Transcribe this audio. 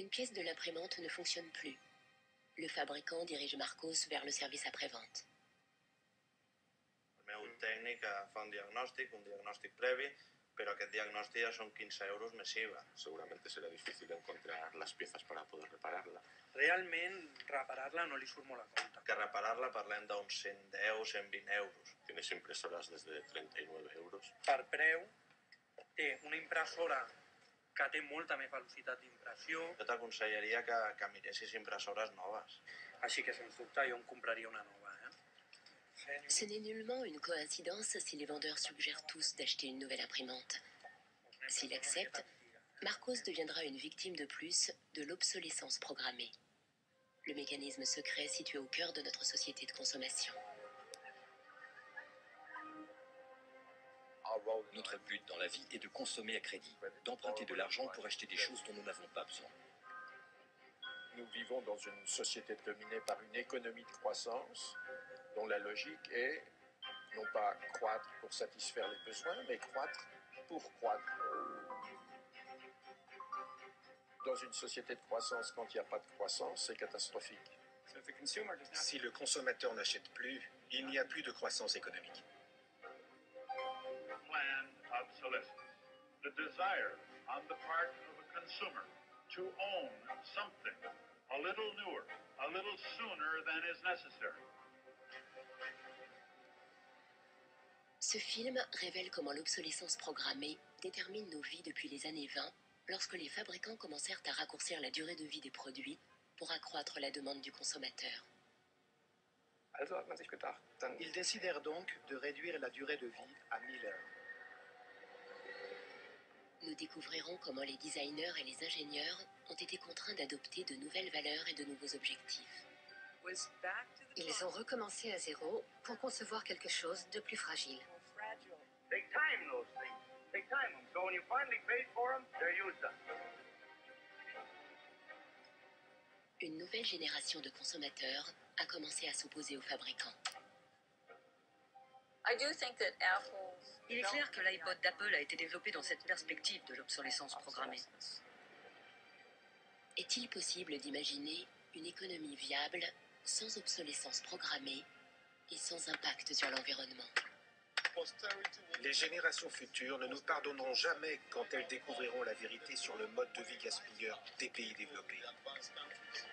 Une pièce de l'imprimante ne fonctionne plus. Le fabricant dirige Marcos vers le service après-vente. El meu tècnic fa un diagnòstic previ, pero aquest diagnòstic ya son 15 euros més IVA. Seguramente será difícil encontrar las piezas para poder repararla. Realment, reparar-la no li surt molt a compte. Que reparar-la parlem d'uns 110, 120 euros. Tienes impresoras desde 39 euros. Per preu, té una impressora que té molta més velocitat d'impressió. Jo t'aconsellaria que miressis impressores noves. Així que, sens dubte, jo em compraria una nova. Ce n'est nullement une coïncidence si les vendeurs suggèrent tous d'acheter une nouvelle imprimante. S'il accepte, Marcos deviendra une victime de plus de l'obsolescence programmée. Le mécanisme secret situé au cœur de notre société de consommation. Notre but dans la vie est de consommer à crédit, d'emprunter de l'argent pour acheter des choses dont nous n'avons pas besoin. Nous vivons dans une société dominée par une économie de croissance dont la logique est non pas croître pour satisfaire les besoins, mais croître pour croître. Dans une société de croissance, quand il n'y a pas de croissance, c'est catastrophique. Si le consommateur n'achète plus, il n'y a plus de croissance économique. Planned obsolescence. The desire on the part of a consumer to own something a little newer, a little sooner than is necessary. Ce film révèle comment l'obsolescence programmée détermine nos vies depuis les années 20, lorsque les fabricants commencèrent à raccourcir la durée de vie des produits pour accroître la demande du consommateur. Ils décidèrent donc de réduire la durée de vie à 1000 heures. Nous découvrirons comment les designers et les ingénieurs ont été contraints d'adopter de nouvelles valeurs et de nouveaux objectifs. Ils ont recommencé à zéro pour concevoir quelque chose de plus fragile. Take time, those things. Take time. So when you finally paid for them, they're used up. Une nouvelle génération de consommateurs a commencé à s'opposer aux fabricants. Il est clair que l'iPod d'Apple a été développé dans cette perspective de l'obsolescence programmée. Est-il possible d'imaginer une économie viable sans obsolescence programmée et sans impact sur l'environnement? Les générations futures ne nous pardonneront jamais quand elles découvriront la vérité sur le mode de vie gaspilleur des pays développés.